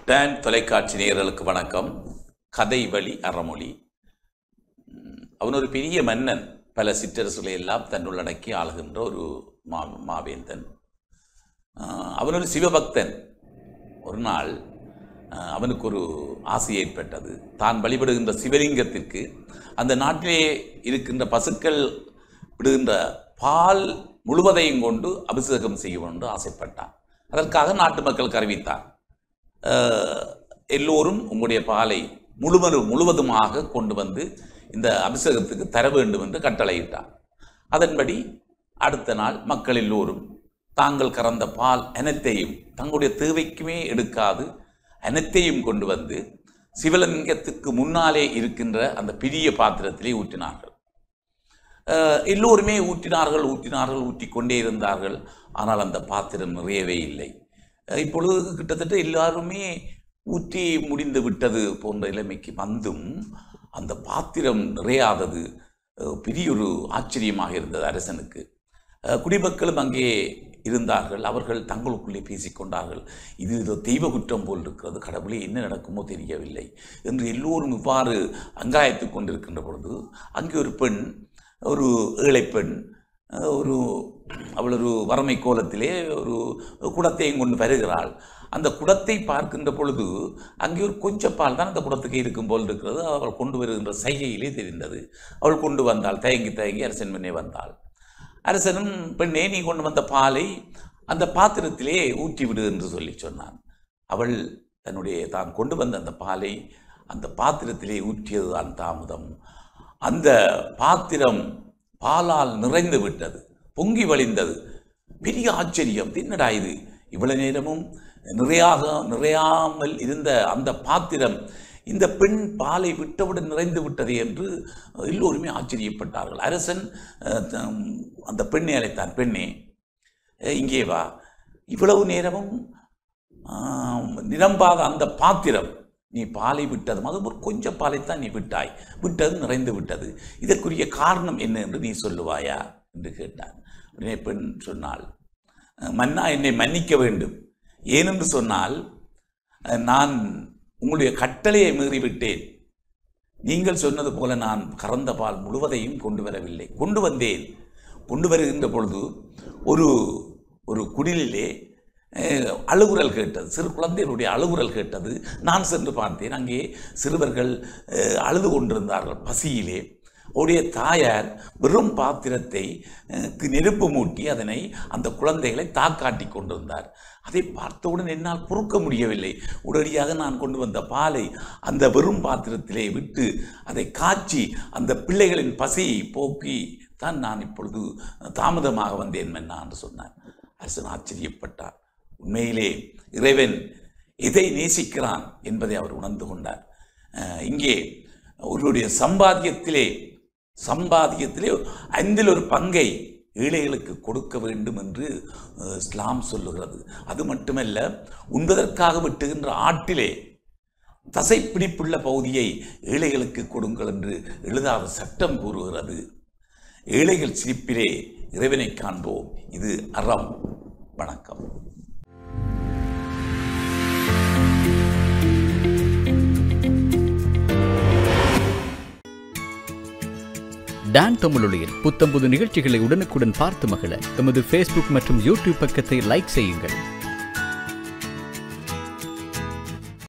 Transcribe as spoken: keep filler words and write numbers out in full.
Don தொலைக்காட்சி நேயர்களுக்கு வணக்கம். கதை வழி அறமொழி. அவன் ஒரு பெரிய மன்னன், பல சிற்றரசுகளை எல்லாம் தன்னுள்ளடக்கி ஆளுகின்ற ஒரு மா மாவேந்தன். அவன் ஒரு சிவபக்தன். ஒரு நாள் அவனுக்கு ஒரு ஆசை ஏற்பட்டது. தான் வழிபடுகின்ற சிவலிங்கத்திற்கு அந்த நாட்டிலே இருக்கின்ற பசுக்கள் விடுகின்ற பால் முழுவதையும் கொண்டு அபிஷேகம் செய்ய என்று ஆசைப்பட்டான். அதற்காக நாட்டு மக்களுக்கு அறிவித்தான், எல்லோரும் உங்களுடைய பாலை முழுவது முழுவதுமாக கொண்டு வந்து இந்த அபிஷேகத்துக்கு தர வேண்டும் என்று கட்டளையிட்டார். அதன்படி அடுத்த நாள் மக்கள் எல்லோரும் தாங்கள் கறந்த பால் அனைத்தையும் தங்களுடைய தேவைக்குமே எடுக்காது அனைத்தையும் கொண்டு வந்து சிவலிங்கத்துக்கு முன்னாலே இருக்கின்ற அந்த பெரிய பாத்திரத்திலே ஊற்றினார்கள். எல்லோருமே ஊற்றினார்கள் ஊற்றினார்கள் ஊற்றி கொண்டே இருந்தார்கள். ஆனால் அந்த பாத்திரம் நிறையவே இல்லை. இப்பொழுது கிட்டத்தட்ட எல்லாருமே ஊற்றி முடிந்து விட்டது போன்ற நிலைமைக்கு வந்தும் அந்த பாத்திரம் நிறையாதது பெரிய ஒரு ஆச்சரியமாக இருந்தது அரசனுக்கு. குடிமக்களும் அங்கே இருந்தார்கள். அவர்கள் தங்களுக்குள்ளே பேசிக்கொண்டார்கள், இது ஏதோ தெய்வ குற்றம் போல் இருக்கிறது, கடவுளே என்ன நடக்குமோ தெரியவில்லை என்று எல்லோரும் இவ்வாறு அங்காயத்து கொண்டிருக்கின்ற பொழுது அங்கே ஒரு பெண், ஒரு ஏழை பெண், ஒரு அவள் ஒரு வறுமை கோலத்திலே ஒரு குடத்தையும் கொண்டு வருகிறாள். அந்த குடத்தை பார்க்கின்ற பொழுது அங்கே ஒரு கொஞ்சம் பால் தான் அந்த குடத்துக்கு இருக்கும் போல் இருக்கிறது. அவள் கொண்டு வருகின்ற சைகையிலே தெரிந்தது. அவள் கொண்டு வந்தாள், தயங்கி தயங்கி அரசன் முன்னே வந்தாள். அரசனும், பெண்ணே நீ கொண்டு வந்த பாலை அந்த பாத்திரத்திலே ஊற்றிவிடு என்று சொல்லி சொன்னான். அவள் தன்னுடைய தான் கொண்டு வந்த அந்த பாலை அந்த பாத்திரத்திலே ஊற்றியது தான் தாமதம். அந்த பாத்திரம் பாலால் நிறைந்து விட்டது, பொங்கி வழிந்தது. பெரிய ஆச்சரியம், என்னடா இது, இவ்வளவு நேரமும் நிறையாக நிறையாமல் இருந்த அந்த பாத்திரம் இந்த பெண் பாலை விட்டவுடன் நிறைந்து விட்டது என்று எல்லோருமே ஆச்சரியப்பட்டார்கள். அரசன் அந்த பெண்ணை அழைத்தான், பெண்ணே இங்கே வா, இவ்வளவு நேரமும் நிரம்பாத அந்த பாத்திரம் நீ பாலை விட்டதும் அது ஒரு கொஞ்சம் பாலைத்தான் நீ விட்டாய், விட்டது நிறைந்து விட்டது, இதற்குரிய காரணம் என்ன என்று நீ சொல்லுவாயா என்று கேட்டான். உடனே பெண் சொன்னாள், மன்னா என்னை மன்னிக்க வேண்டும், ஏனென்று சொன்னால் நான் உங்களுடைய கட்டளையை மீறிவிட்டேன். நீங்கள் சொன்னது போல நான் கறந்த பால் முழுவதையும் கொண்டு வரவில்லை. கொண்டு வந்தேன். கொண்டு வருகின்ற பொழுது ஒரு ஒரு குடிலிலே அழுகுரல் கேட்டது, சிறு குழந்தைகளுடைய அழுகுரல் கேட்டது. நான் சென்று பார்த்தேன், அங்கே சிறுவர்கள் அழுது கொண்டிருந்தார்கள் பசியிலே. உடைய தாயார் வெறும் பாத்திரத்தை நெருப்பு மூட்டி அதனை அந்த குழந்தைகளை தாக்காட்டி கொண்டிருந்தார். அதை பார்த்தவுடன் என்னால் பொறுக்க முடியவில்லை. உடனடியாக நான் கொண்டு வந்த பாலை அந்த வெறும் பாத்திரத்திலே விட்டு அதை காய்ச்சி அந்த பிள்ளைகளின் பசியை போக்கி தான் நான் இப்பொழுது தாமதமாக வந்தேன் மன்னா என்று சொன்னார். அரசன் ஆச்சரியப்பட்டார். உண்மையிலே இறைவன் எதை நேசிக்கிறான் என்பதை அவர் உணர்ந்து கொண்டார். இங்கே அவருடைய சம்பாத்தியத்திலே சம்பாத்தியத்திலே ஐந்தில் ஒரு பங்கை ஏழைகளுக்கு கொடுக்க வேண்டும் என்று இஸ்லாம் சொல்லுகிறது. அது மட்டுமல்ல, உண்பதற்காக வெட்டுகின்ற ஆட்டிலே தசைப்பிடிப்புள்ள பகுதியை ஏழைகளுக்கு கொடுங்கள் என்று எழுதாத சட்டம் கூறுகிறது. ஏழைகள் சிரிப்பிலே இறைவனை காண்போம். இது அறம். வணக்கம். டான் தமிழொலியில் புத்தம்புது நிகழ்ச்சிகளை உடனுக்குடன் பார்த்து மகிழ எமது ஃபேஸ்புக் மற்றும் யூடியூப் பக்கத்தை லைக் செய்யுங்கள்.